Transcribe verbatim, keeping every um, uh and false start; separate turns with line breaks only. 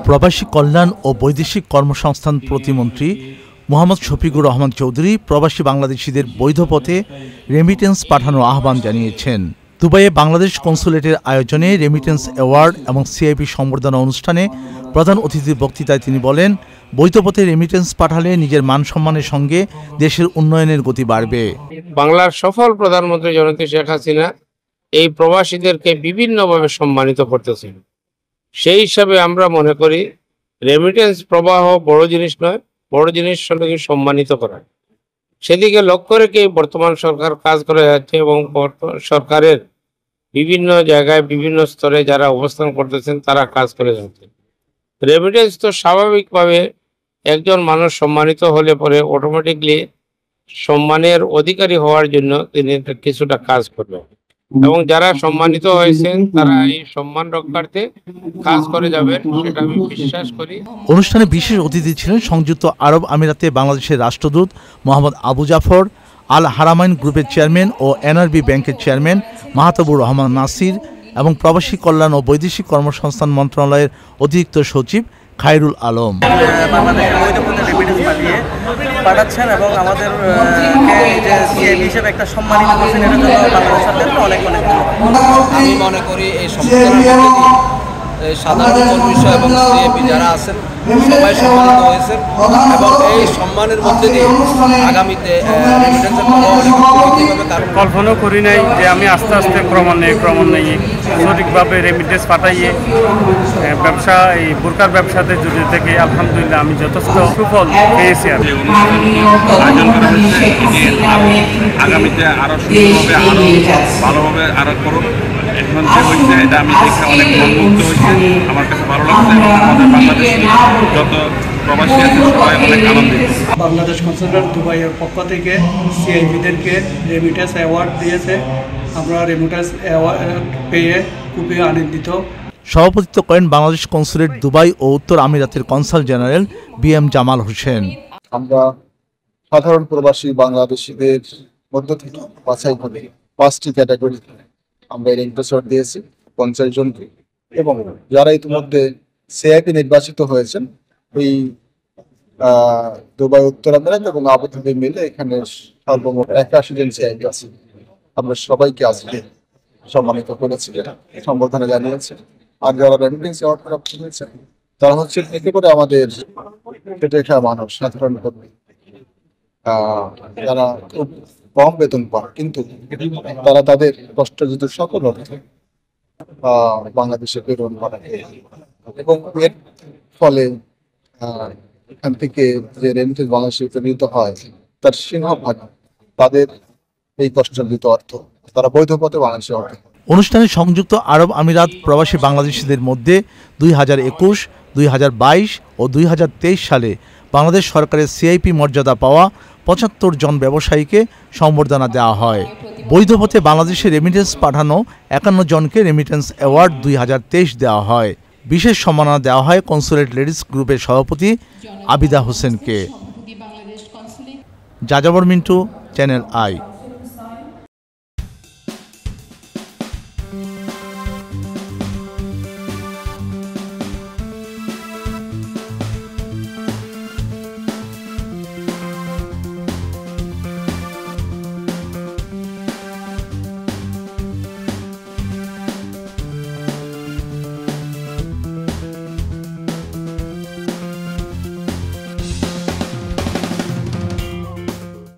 প্রবাসী কল্যাণ ও বৈদেশিক কর্মসংস্থান প্রতিমন্ত্রী মোহাম্মদ শফিকুর রহমান চৌধুরী প্রবাসী বাংলাদেশিদের বৈধ পথে রেমিটেন্স পাঠানোর আহ্বান জানিয়েছেন। দুবাইয়ে বাংলাদেশ কনসুলেটের আয়োজনে রেমিটেন্স অ্যাওয়ার্ড এবং সিআইপি সম্বর্ধনা অনুষ্ঠানে প্রধান অতিথির বক্তৃতায় তিনি বলেন, বৈধ পথে রেমিটেন্স পাঠালে নিজের মান সম্মানের সঙ্গে দেশের উন্নয়নের গতি বাড়বে।
বাংলার সফল প্রধানমন্ত্রী জননেত্রী শেখ হাসিনা এই প্রবাসীদেরকে বিভিন্নভাবে সম্মানিত করতেছেন। সেই হিসাবে আমরা মনে করি রেমিটেন্স প্রবাহ বড় জিনিস নয়, বড় জিনিস হলো সম্মানিত করা। সেদিকে লক্ষ্য রেখে বর্তমান সরকার কাজ করে যাচ্ছে এবং সরকারের বিভিন্ন জায়গায় বিভিন্ন স্তরে যারা অবস্থান করতেছেন তারা কাজ করে যাচ্ছেন। রেমিটেন্স তো স্বাভাবিকভাবে একজন মানুষ সম্মানিত হলে পরে অটোমেটিকলি সম্মানের অধিকারী হওয়ার জন্য তিনি কিছুটা কাজ করবেন এবং যারা সম্মানিত হয়েছেন তারা এই সম্মান রক্ষার্থে কাজ করে যাবেন, সেটা আমি বিশ্বাস করি।
অনুষ্ঠানে বিশেষ অতিথি ছিলেন সংযুক্ত আরব আমিরাতে বাংলাদেশের রাষ্ট্রদূত মোহাম্মদ আবু জাফর, আল হারামাইন গ্রুপের চেয়ারম্যান ও এনআরবি ব্যাংকের চেয়ারম্যান মাহতাবুর রহমান নাসির এবং প্রবাসী কল্যাণ ও বৈদেশিক কর্মসংস্থান মন্ত্রণালয়ের অতিরিক্ত সচিব খায়রুল আলম।
পাঠাচ্ছেন এবং আমাদের যে সিআইপি হিসেবে একটা সম্মানিত করছেন, এটার জন্য বাংলাদেশ সরকারকে অনেক অনেক
আমি মনে করি এই সম্মেলনের সাধারণ কর্মী এবং সিআইপি যারা আছেন সবাই সম্মানিত হয়েছেন এবং এই সম্মানের মধ্যে দিয়ে আগামীতে
কল্পনা করি নাই যে আমি আস্তে আস্তে ক্রমান্বয়ে ক্রমান্বয়ে সঠিকভাবে রেমিটেন্স পাঠাইয়ে ব্যবসা এই বোরকার ব্যবসাতে জড়িত থেকে আলহামদুলিল্লাহ আমি যথেষ্ট সুফল পেয়েছি। আর
আয়োজন করা হয়েছে আগামীতে আরো সুন্দরভাবে আরো ভালোভাবে আরো করুন। এখন যে হয়েছে এটা আমি দেখে অনেক মনমুগ্ধ হয়েছে, আমার কাছে ভালো লাগছে এবং আমাদের বাংলাদেশে যত প্রবাসী আছে সবাই অনেক আনন্দিত।
বাংলাদেশ কনসুলেট দুবাইয়ের পক্ষ থেকে সিআইপিদেরকে রেমিটেন্স অ্যাওয়ার্ড দিয়েছে। আমরা রেমিটেন্স অ্যাওয়ার্ড পেয়ে খুবই আনন্দিত।
সভাপতিত্ব করেন বাংলাদেশ কনসুলেট দুবাই ও উত্তর আমিরাতের consul general B M Jamal Hossain.
আমরা সাধারণ প্রবাসী বাংলাদেশিদের মধ্য থেকে বাছাই করে পাঁচটি ক্যাটাগরি আমরা এর ইন্টারভিউ দিয়েছি পঞ্চাশ জনকে এবং যারা ইতিমধ্যে সিআইপি নির্বাচিত হয়েছেন এই দুবাই, উত্তর আমিরাত এবং আবুধাবি মিলে এখানে সর্বমোট একাশি জন সিআইপি আছে। আমরা সবাইকে আজকে সম্মানিত করেছি, সম্বর্ধনা জানিয়েছি। আর যারা রেমিটেন্স অ্যাওয়ার্ড প্রাপ্ত হয়েছেন তারা হচ্ছে এতে করে আমাদের পেটে খাওয়া মানুষ, সাধারণ কর্মী যারা খুব কম বেতন পান কিন্তু তারা তাদের কষ্ট যদি সকল অর্থে বাংলাদেশে প্রেরণ করে এবং এর ফলে এখান থেকে যে রেমিটেন্স বাংলাদেশে প্রেরিত হয় তার সিংহভাগ তাদের এই কষ্টার্জিত অর্থ তারা বৈধ পথে বাংলাদেশে অর্থ।
অনুষ্ঠানে সংযুক্ত আরব আমিরাত প্রবাসী বাংলাদেশিদের মধ্যে দুই হাজার একুশ দুই হাজার বাইশ ও দুই হাজার তেইশ সালে বাংলাদেশ সরকারের সিআইপি মর্যাদা পাওয়া পঁচাত্তর জন ব্যবসায়ীকে সম্বর্ধনা দেওয়া হয়। বৈধ পথে বাংলাদেশে রেমিটেন্স পাঠানো একান্ন জনকে রেমিটেন্স অ্যাওয়ার্ড দুই হাজার তেইশ দেওয়া হয়। বিশেষ সম্মাননা দেওয়া হয় কনসুলেট লেডিস গ্রুপের সভাপতি আবিদা হোসেনকে। যাযাবর মিন্টু, চ্যানেল আই।